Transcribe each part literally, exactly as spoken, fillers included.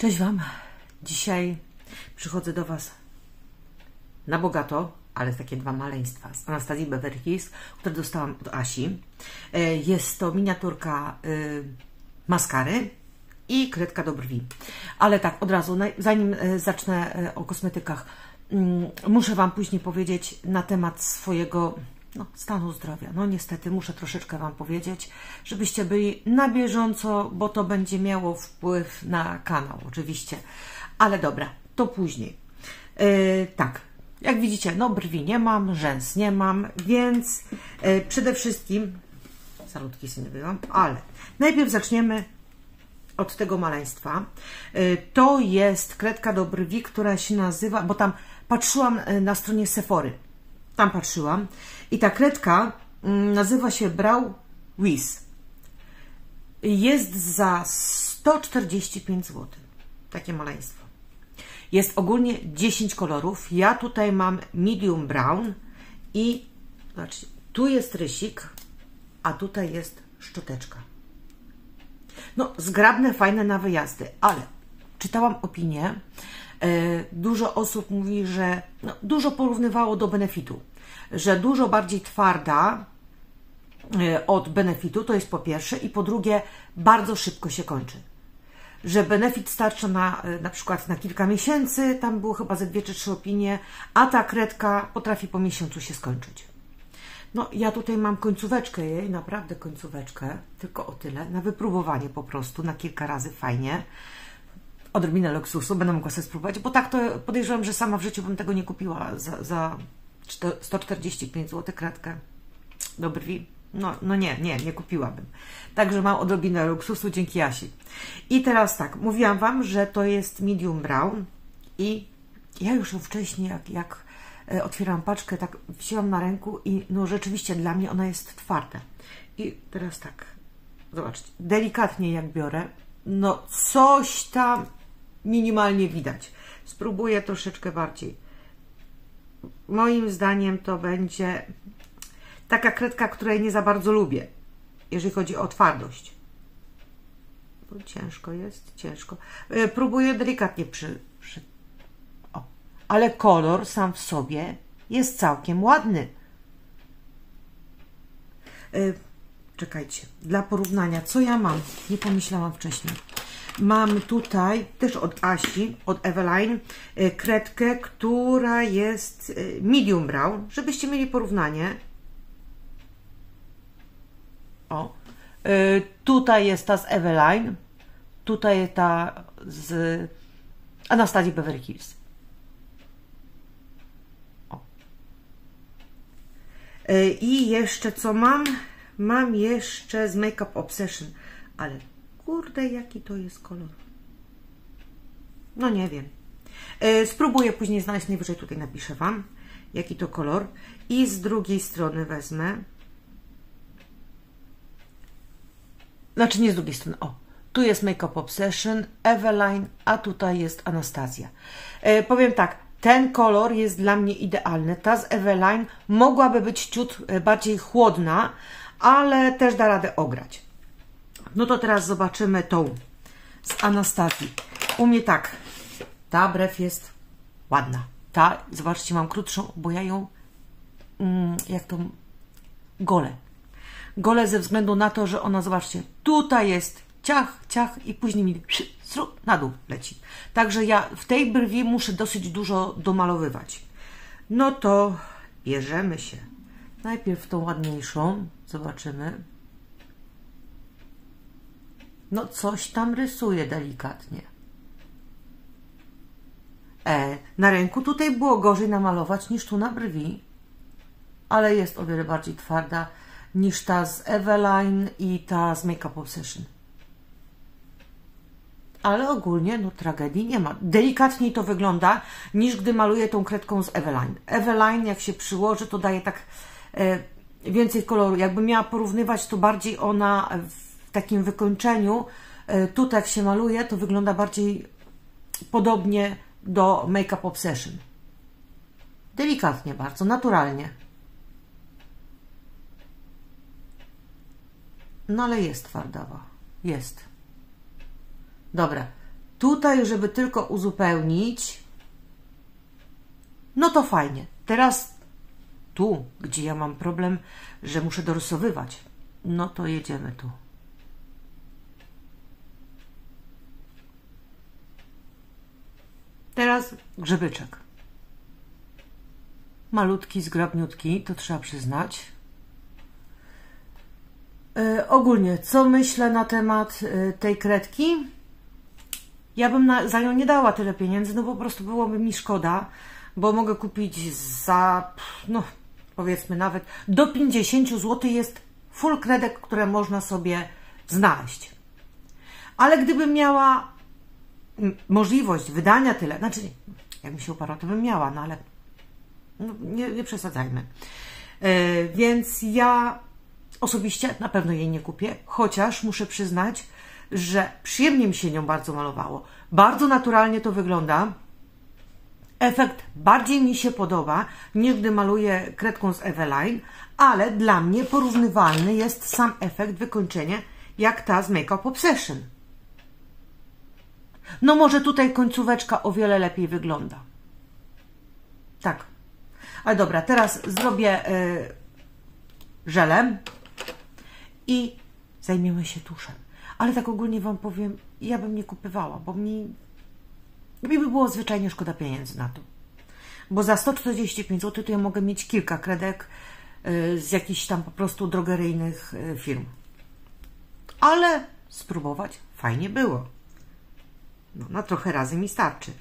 Cześć Wam. Dzisiaj przychodzę do Was na bogato, ale takie dwa maleństwa z Anastazji Beverly Hills, które dostałam od Asi. Jest to miniaturka maskary i kredka do brwi. Ale tak, od razu, zanim zacznę o kosmetykach, muszę Wam później powiedzieć na temat swojego no, stanu zdrowia. No niestety muszę troszeczkę Wam powiedzieć, żebyście byli na bieżąco, bo to będzie miało wpływ na kanał oczywiście. Ale dobra, to później. Yy, tak, jak widzicie, no brwi nie mam, rzęs nie mam, więc yy, przede wszystkim, salutki sobie nie byłam, ale najpierw zaczniemy od tego maleństwa. Yy, to jest kredka do brwi, która się nazywa, bo tam patrzyłam na stronie Sephory. Tam patrzyłam i ta kredka nazywa się Brow Wiz. Jest za sto czterdzieści pięć złotych. Takie maleństwo. Jest ogólnie dziesięć kolorów. Ja tutaj mam medium brown i zobaczcie, tu jest rysik, a tutaj jest szczoteczka. No, zgrabne, fajne na wyjazdy, ale czytałam opinię. Dużo osób mówi, że no, dużo porównywało do Benefitu, że dużo bardziej twarda od Benefitu, to jest po pierwsze, i po drugie bardzo szybko się kończy. Że Benefit starcza na, na przykład na kilka miesięcy, tam było chyba ze dwie czy trzy opinie, a ta kredka potrafi po miesiącu się skończyć. No ja tutaj mam końcóweczkę jej, naprawdę końcóweczkę, tylko o tyle, na wypróbowanie po prostu, na kilka razy fajnie. Odrobinę luksusu, będę mogła sobie spróbować, bo tak to podejrzewam, że sama w życiu bym tego nie kupiła za, za sto czterdzieści pięć złotych kredkę do brwi. No, no nie, nie, nie kupiłabym. Także mam odrobinę luksusu dzięki Asi. I teraz tak, mówiłam Wam, że to jest medium brown i ja już wcześniej, jak, jak otwieram paczkę, tak wzięłam na ręku i no rzeczywiście dla mnie ona jest twarda. I teraz tak, zobaczcie, delikatnie jak biorę, no coś tam minimalnie widać. Spróbuję troszeczkę bardziej. Moim zdaniem to będzie taka kredka, której nie za bardzo lubię, jeżeli chodzi o twardość. Bo ciężko jest, ciężko. Próbuję delikatnie przy... przy... O. Ale kolor sam w sobie jest całkiem ładny. Czekajcie, dla porównania, co ja mam? Nie pomyślałam wcześniej. Mam tutaj też od Asi, od Eveline, kredkę, która jest medium brown, żebyście mieli porównanie. O, tutaj jest ta z Eveline, tutaj ta z Anastazji Beverly Hills. O. I jeszcze co mam? Mam jeszcze z Make Up Obsession, ale kurde, jaki to jest kolor. No nie wiem. E, spróbuję później znaleźć, najwyżej tutaj napiszę Wam, jaki to kolor. I z drugiej strony wezmę. Znaczy nie z drugiej strony, o. Tu jest Make Up Obsession, Eveline, a tutaj jest Anastazja. E, powiem tak, ten kolor jest dla mnie idealny. Ta z Eveline mogłaby być ciut bardziej chłodna, ale też da radę ograć. No to teraz zobaczymy tą z Anastazji. U mnie tak, ta brew jest ładna. Ta, zobaczcie, mam krótszą, bo ja ją, mm, jak to, golę. Golę ze względu na to, że ona, zobaczcie, tutaj jest ciach, ciach i później mi na dół leci. Także ja w tej brwi muszę dosyć dużo domalowywać. No to bierzemy się. Najpierw tą ładniejszą, zobaczymy. No coś tam rysuje delikatnie. E, na ręku tutaj było gorzej namalować niż tu na brwi, ale jest o wiele bardziej twarda niż ta z Eveline i ta z Make Up Obsession. Ale ogólnie no tragedii nie ma. Delikatniej to wygląda niż gdy maluję tą kredką z Eveline. Eveline jak się przyłoży, to daje tak e, więcej koloru. Jakbym miała porównywać, to bardziej ona w takim wykończeniu, tutaj jak się maluje, to wygląda bardziej podobnie do Make Up Obsession. Delikatnie bardzo, naturalnie. No ale jest twardawa. Jest. Dobra. Tutaj, żeby tylko uzupełnić, no to fajnie. Teraz tu, gdzie ja mam problem, że muszę dorysowywać, no to jedziemy tu. Teraz grzebyczek. Malutki, zgrabniutki, to trzeba przyznać. Yy, ogólnie, co myślę na temat yy, tej kredki? Ja bym na, za nią nie dała tyle pieniędzy, no po prostu byłoby mi szkoda, bo mogę kupić za, no powiedzmy nawet do pięćdziesięciu złotych jest full kredek, które można sobie znaleźć. Ale gdybym miała możliwość wydania tyle, znaczy jakbym się uparła, to bym miała, no ale no, nie, nie przesadzajmy. Yy, więc ja osobiście na pewno jej nie kupię, chociaż muszę przyznać, że przyjemnie mi się nią bardzo malowało. Bardzo naturalnie to wygląda. Efekt bardziej mi się podoba, niż gdy maluję kredką z Eveline, ale dla mnie porównywalny jest sam efekt wykończenia, jak ta z Make Up Obsession. No może tutaj końcóweczka o wiele lepiej wygląda. Tak. Ale dobra, teraz zrobię yy, żelem i zajmiemy się tuszem. Ale tak ogólnie Wam powiem, ja bym nie kupywała, bo mi, mi by było zwyczajnie szkoda pieniędzy na to. Bo za sto czterdzieści pięć złotych to ja mogę mieć kilka kredek yy, z jakichś tam po prostu drogeryjnych yy, firm. Ale spróbować fajnie było. No, na trochę razy mi starczy.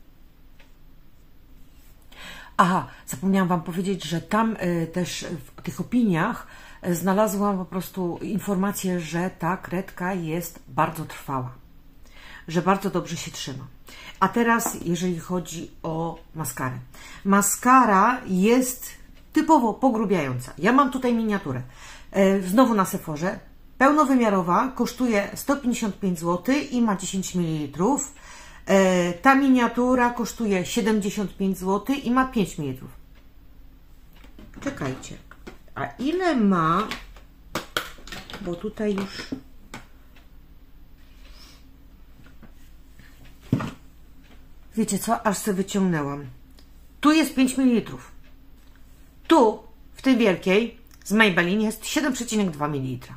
Aha, zapomniałam Wam powiedzieć, że tam y, też w tych opiniach y, znalazłam po prostu informację, że ta kredka jest bardzo trwała. Że bardzo dobrze się trzyma. A teraz, jeżeli chodzi o maskarę. Maskara jest typowo pogrubiająca. Ja mam tutaj miniaturę. Y, znowu na Sephorze. Pełnowymiarowa, kosztuje sto pięćdziesiąt pięć złotych i ma dziesięć mililitrów. E, ta miniatura kosztuje siedemdziesiąt pięć złotych i ma pięć mililitrów. Czekajcie, a ile ma, bo tutaj już... Wiecie co, aż sobie wyciągnęłam. Tu jest pięć mililitrów. Tu, w tej wielkiej, z Maybelline jest siedem przecinek dwa mililitra.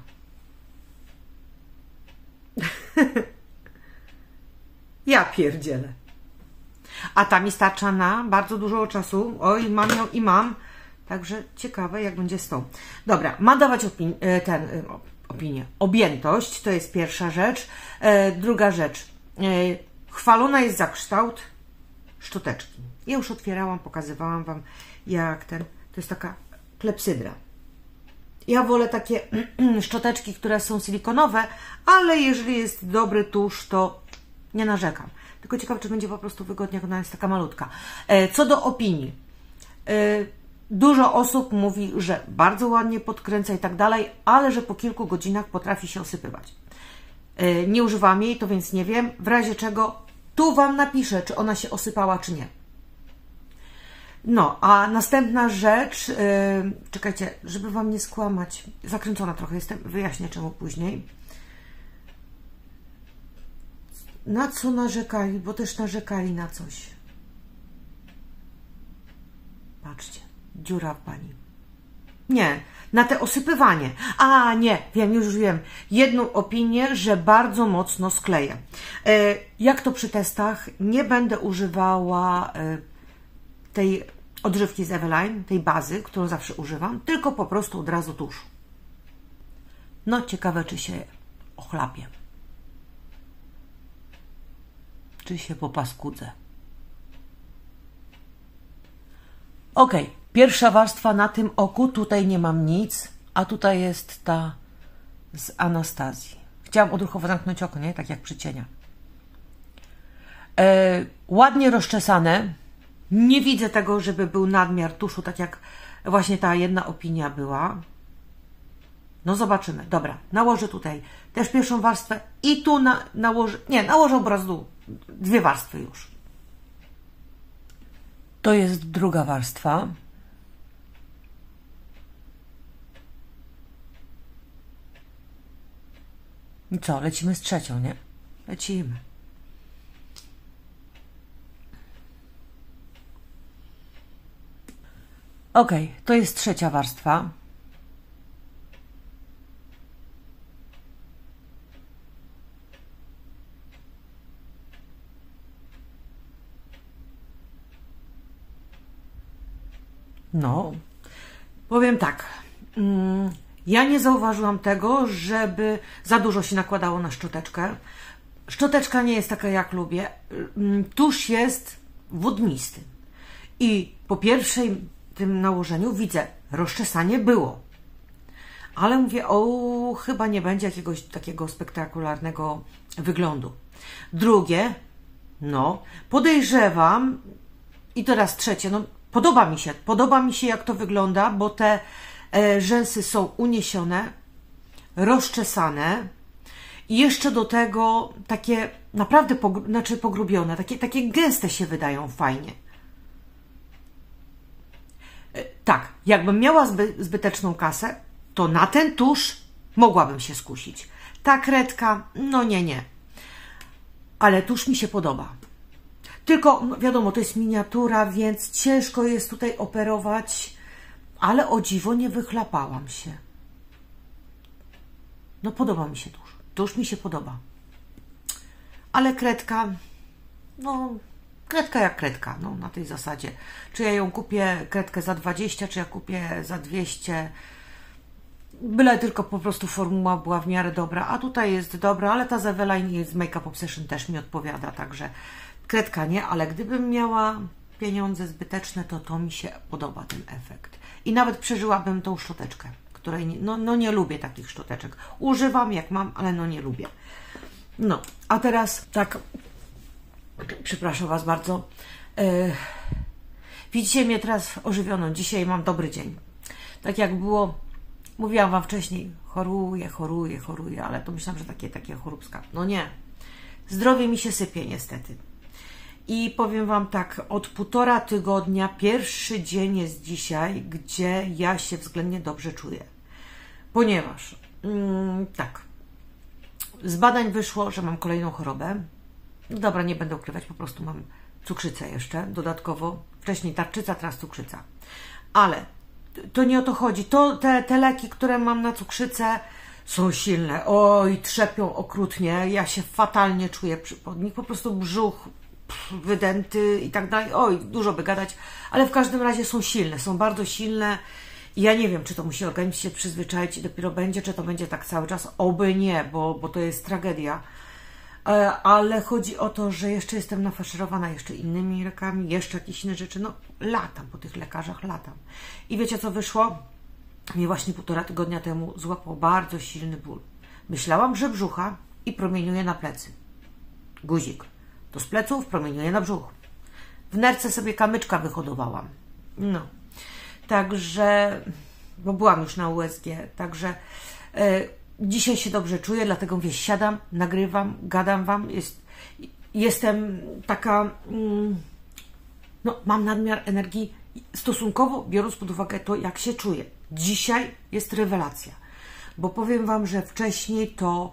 Ja pierdzielę. A ta mi starcza na bardzo dużo czasu. Oj, mam ją i mam. Także ciekawe, jak będzie z tą. Dobra, ma dawać opin ten, opinię. Objętość, to jest pierwsza rzecz. E, druga rzecz. E, chwalona jest za kształt szczoteczki. Ja już otwierałam, pokazywałam Wam, jak ten... To jest taka klepsydra. Ja wolę takie szczoteczki, które są silikonowe, ale jeżeli jest dobry tusz, to nie narzekam. Tylko ciekawe, czy będzie po prostu wygodnie, jak ona jest taka malutka. Co do opinii. Dużo osób mówi, że bardzo ładnie podkręca i tak dalej, ale że po kilku godzinach potrafi się osypywać. Nie używam jej, to więc nie wiem. W razie czego tu Wam napiszę, czy ona się osypała, czy nie. No, a następna rzecz, yy, czekajcie, żeby Wam nie skłamać, zakręcona trochę jestem, wyjaśnię czemu później. Na co narzekali, bo też narzekali na coś. Patrzcie, dziura w pani. Nie, na te osypywanie. A, nie, wiem, już wiem. Jedną opinię, że bardzo mocno skleję. Yy, jak to przy testach, nie będę używała... Yy, tej odżywki z Eveline, tej bazy, którą zawsze używam, tylko po prostu od razu tusz. No, ciekawe, czy się ochlapię. Czy się popaskudzę. Ok, pierwsza warstwa na tym oku, tutaj nie mam nic, a tutaj jest ta z Anastazji. Chciałam odruchowo zamknąć oko, nie? Tak jak przy cieniach. E, ładnie rozczesane. Nie widzę tego, żeby był nadmiar tuszu, tak jak właśnie ta jedna opinia była. No zobaczymy. Dobra, nałożę tutaj też pierwszą warstwę i tu na, nałożę, nie, nałożę obraz dół. Dwie warstwy już. To jest druga warstwa. I co, lecimy z trzecią, nie? Lecimy. Ok, to jest trzecia warstwa. No, powiem tak, ja nie zauważyłam tego, żeby za dużo się nakładało na szczoteczkę. Szczoteczka nie jest taka, jak lubię. Tusz jest wodnisty. I po pierwszym tym nałożeniu widzę, rozczesanie było. Ale mówię, o, chyba nie będzie jakiegoś takiego spektakularnego wyglądu. Drugie, no, podejrzewam, i teraz trzecie, no, podoba mi się, podoba mi się, jak to wygląda, bo te e, rzęsy są uniesione, rozczesane i jeszcze do tego takie naprawdę pogru znaczy pogrubione, takie, takie gęste się wydają fajnie. E, tak, jakbym miała zby, zbyteczną kasę, to na ten tusz mogłabym się skusić. Ta kredka, no nie, nie. Ale tusz mi się podoba. Tylko, no wiadomo, to jest miniatura, więc ciężko jest tutaj operować, ale o dziwo nie wychlapałam się. No podoba mi się tusz. Tusz mi się podoba. Ale kredka, no kredka jak kredka, no na tej zasadzie. Czy ja ją kupię kredkę za dwadzieścia, czy ja kupię za dwieście. Byle tylko po prostu formuła była w miarę dobra, a tutaj jest dobra, ale ta z Eveline z Make Up Obsession też mi odpowiada, także kredka nie, ale gdybym miała pieniądze zbyteczne, to to mi się podoba, ten efekt. I nawet przeżyłabym tą szczoteczkę, której nie, no, no nie lubię takich szczoteczek. Używam jak mam, ale no nie lubię. No, a teraz tak, przepraszam Was bardzo, yy, widzicie mnie teraz ożywioną, dzisiaj mam dobry dzień. Tak jak było, mówiłam Wam wcześniej, choruję, choruję, choruję, ale to myślałam, że takie, takie choróbska. No nie, zdrowie mi się sypie niestety. I powiem Wam tak, od półtora tygodnia pierwszy dzień jest dzisiaj, gdzie ja się względnie dobrze czuję. Ponieważ, mm, tak, z badań wyszło, że mam kolejną chorobę. No dobra, nie będę ukrywać, po prostu mam cukrzycę jeszcze, dodatkowo. Wcześniej tarczyca, teraz cukrzyca. Ale to nie o to chodzi. To te, te leki, które mam na cukrzycę, są silne. Oj, trzepią okrutnie. Ja się fatalnie czuję pod nich. Po prostu brzuch wydęty i tak dalej. Oj, dużo by gadać, ale w każdym razie są silne, są bardzo silne i ja nie wiem, czy to musi organizm się przyzwyczaić i dopiero będzie, czy to będzie tak cały czas. Oby nie, bo, bo to jest tragedia. Ale chodzi o to, że jeszcze jestem nafaszerowana jeszcze innymi lekami, jeszcze jakieś inne rzeczy. No, latam po tych lekarzach, latam. I wiecie, co wyszło? Mnie właśnie półtora tygodnia temu złapał bardzo silny ból. Myślałam, że brzucha i promieniuje na plecy. Guzik. To z pleców promieniuje na brzuch. W nerce sobie kamyczka wyhodowałam. No. Także, bo byłam już na U S G, także e, dzisiaj się dobrze czuję, dlatego mówię, siadam, nagrywam, gadam Wam. Jest, jestem taka, mm, no mam nadmiar energii stosunkowo, biorąc pod uwagę to, jak się czuję. Dzisiaj jest rewelacja, bo powiem Wam, że wcześniej to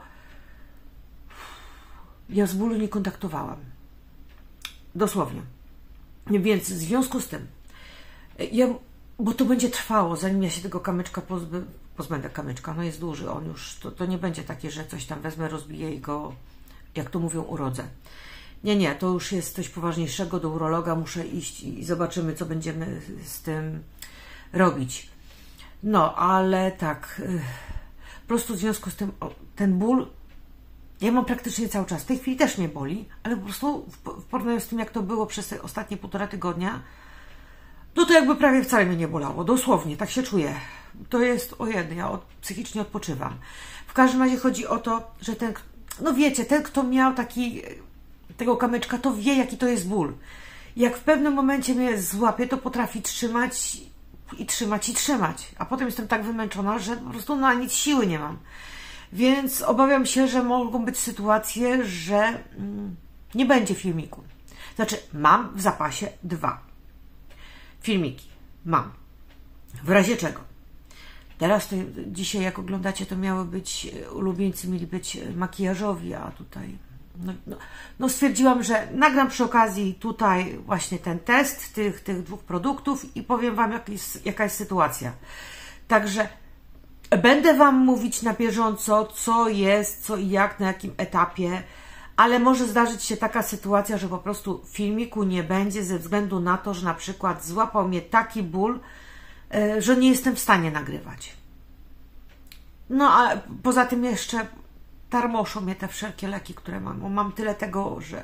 ja z bólu nie kontaktowałam. Dosłownie. Więc w związku z tym, ja, bo to będzie trwało, zanim ja się tego kamyczka pozby, pozbędę. Kamyczka, no jest duży, on już, to, to nie będzie takie, że coś tam wezmę, rozbiję i go, jak to mówią, urodzę. Nie, nie, to już jest coś poważniejszego, do urologa muszę iść i zobaczymy, co będziemy z tym robić. No, ale tak, po prostu w związku z tym, o, ten ból ja mam praktycznie cały czas. W tej chwili też mnie boli, ale po prostu w porównaniu z tym, jak to było przez te ostatnie półtora tygodnia, no to jakby prawie wcale mnie nie bolało. Dosłownie, tak się czuję. To jest, o jedno, ja od, psychicznie odpoczywam. W każdym razie chodzi o to, że ten, no wiecie, ten, kto miał taki, tego kamyczka, to wie, jaki to jest ból. Jak w pewnym momencie mnie złapie, to potrafi trzymać i trzymać i trzymać. A potem jestem tak wymęczona, że po prostu na nic siły nie mam. Więc obawiam się, że mogą być sytuacje, że mm, nie będzie filmiku. Znaczy, mam w zapasie dwa filmiki. Mam. W razie czego. Teraz to dzisiaj, jak oglądacie, to miały być, ulubieńcy mieli być makijażowi, a tutaj no, no, no stwierdziłam, że nagram przy okazji tutaj właśnie ten test tych, tych dwóch produktów i powiem Wam, jak jest, jaka jest sytuacja. Także będę Wam mówić na bieżąco, co jest, co i jak, na jakim etapie, ale może zdarzyć się taka sytuacja, że po prostu filmiku nie będzie ze względu na to, że na przykład złapał mnie taki ból, że nie jestem w stanie nagrywać. No a poza tym jeszcze tarmoszą mnie te wszelkie leki, które mam. Mam tyle tego, że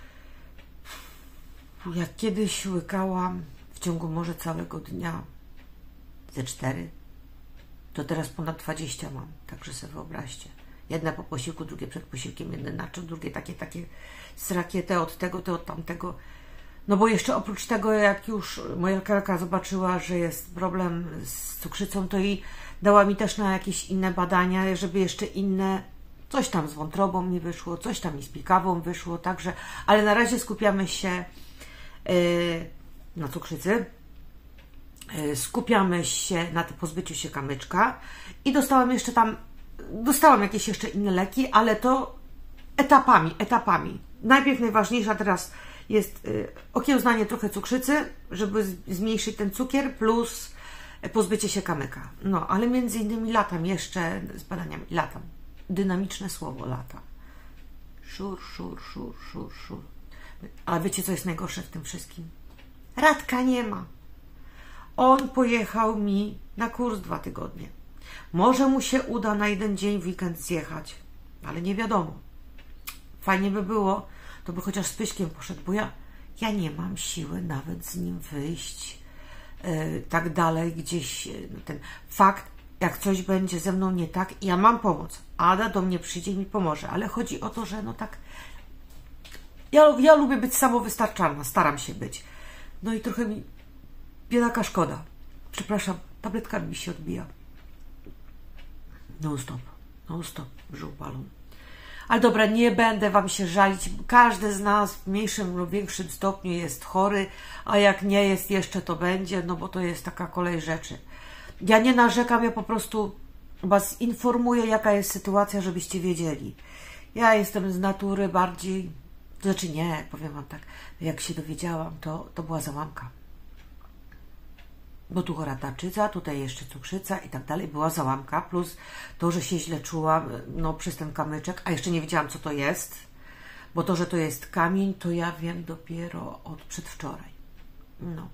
jak kiedyś łykałam w ciągu może całego dnia ze cztery, to teraz ponad dwadzieścia mam. Także sobie wyobraźcie. Jedne po posiłku, drugie przed posiłkiem, jedne na czym, drugie takie, takie srakie, te od tego, te od tamtego. No bo jeszcze oprócz tego, jak już moja lekarka zobaczyła, że jest problem z cukrzycą, to i dała mi też na jakieś inne badania, żeby jeszcze inne, coś tam z wątrobą mi wyszło, coś tam i z pikawą wyszło, także, ale na razie skupiamy się yy, na cukrzycy, yy, skupiamy się na tym pozbyciu się kamyczka i dostałam jeszcze tam, dostałam jakieś jeszcze inne leki, ale to etapami, etapami. Najpierw najważniejsza teraz jest yy, okiełznanie trochę cukrzycy, żeby zmniejszyć ten cukier, plus pozbycie się kamyka. No, ale między innymi latam jeszcze z badaniami. Latam. Dynamiczne słowo, latam. Szur, szur, szur, szur, szur. Ale wiecie, co jest najgorsze w tym wszystkim? Radka nie ma. On pojechał mi na kurs dwa tygodnie. Może mu się uda na jeden dzień w weekend zjechać, ale nie wiadomo. Fajnie by było, to by chociaż z Pyśkiem poszedł, bo ja, ja nie mam siły nawet z nim wyjść yy, tak dalej gdzieś. Yy, ten fakt, jak coś będzie ze mną nie tak, ja mam pomoc. Ada do mnie przyjdzie i mi pomoże, ale chodzi o to, że no tak, ja, ja lubię być samowystarczalna, staram się być. No i trochę mi biedaka szkoda. Przepraszam, tabletka mi się odbija. Non stop, non stop, brzuch balon. Ale dobra, nie będę Wam się żalić. Każdy z nas w mniejszym lub większym stopniu jest chory, a jak nie jest jeszcze, to będzie, no bo to jest taka kolej rzeczy. Ja nie narzekam, ja po prostu Was informuję, jaka jest sytuacja, żebyście wiedzieli. Ja jestem z natury bardziej, to znaczy nie, powiem Wam tak, jak się dowiedziałam, to, to była załamka. Bo tu chora tarczyca, tutaj jeszcze cukrzyca i tak dalej, była załamka, plus to, że się źle czułam, no przez ten kamyczek, a jeszcze nie wiedziałam, co to jest, bo to, że to jest kamień, to ja wiem dopiero od przedwczoraj. No.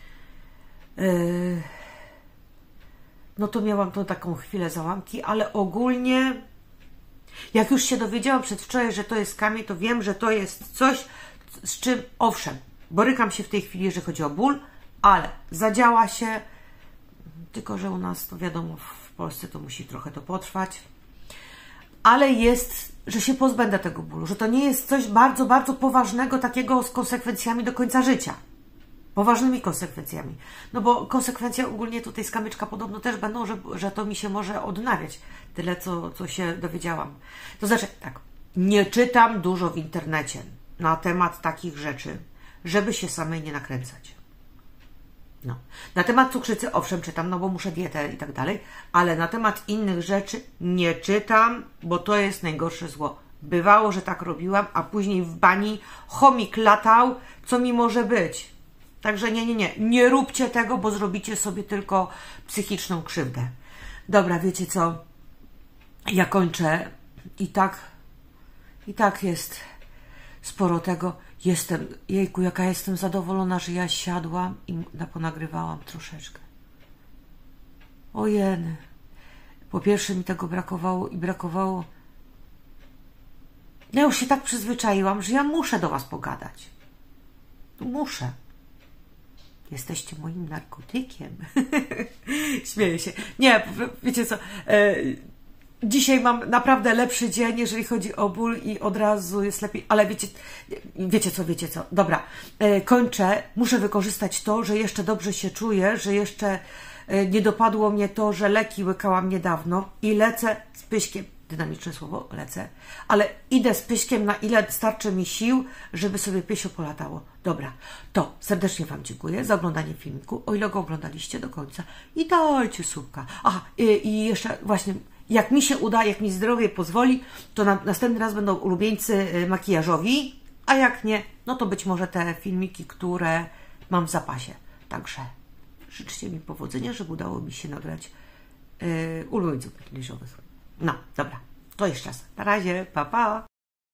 Yy... No to miałam tą taką chwilę załamki, ale ogólnie, jak już się dowiedziałam przedwczoraj, że to jest kamień, to wiem, że to jest coś, z czym, owszem, borykam się w tej chwili, jeżeli chodzi o ból, ale zadziała się, tylko że u nas, to wiadomo, w Polsce to musi trochę to potrwać, ale jest, że się pozbędę tego bólu, że to nie jest coś bardzo, bardzo poważnego, takiego z konsekwencjami do końca życia. Poważnymi konsekwencjami. No bo konsekwencje ogólnie tutaj z kamyczka podobno też będą, że, że to mi się może odnawiać. Tyle, co, co się dowiedziałam. To znaczy, tak, nie czytam dużo w internecie na temat takich rzeczy, żeby się samej nie nakręcać. No. Na temat cukrzycy owszem czytam, no bo muszę dietę i tak dalej, ale na temat innych rzeczy nie czytam, bo to jest najgorsze zło. Bywało, że tak robiłam, a później w bani chomik latał, co mi może być. Także nie, nie, nie. Nie róbcie tego, bo zrobicie sobie tylko psychiczną krzywdę. Dobra, wiecie co? Ja kończę. I tak, i tak jest sporo tego. Jestem, jejku, jaka jestem zadowolona, że ja siadłam i ponagrywałam troszeczkę. Ojeny. Po pierwsze mi tego brakowało i brakowało. Ja już się tak przyzwyczaiłam, że ja muszę do Was pogadać. Muszę. Jesteście moim narkotykiem. Śmieję się. Nie, wiecie co, e, dzisiaj mam naprawdę lepszy dzień, jeżeli chodzi o ból i od razu jest lepiej, ale wiecie, wiecie co, wiecie co, dobra, e, kończę, muszę wykorzystać to, że jeszcze dobrze się czuję, że jeszcze e, nie dopadło mnie to, że leki łykałam niedawno i lecę z Pyśkiem. Dynamiczne słowo, lecę, ale idę z Pyśkiem, na ile starczy mi sił, żeby sobie Pysio polatało. Dobra, to serdecznie Wam dziękuję za oglądanie filmiku, o ile go oglądaliście do końca i dajcie subka. Aha, i, i jeszcze właśnie, Jak mi się uda, jak mi zdrowie pozwoli, to na, następny raz będą ulubieńcy makijażowi, a jak nie, no to być może te filmiki, które mam w zapasie. Także życzcie mi powodzenia, żeby udało mi się nagrać yy, ulubieńców makijażowych. No, dobra, to jeszcze raz. Na razie, pa, pa!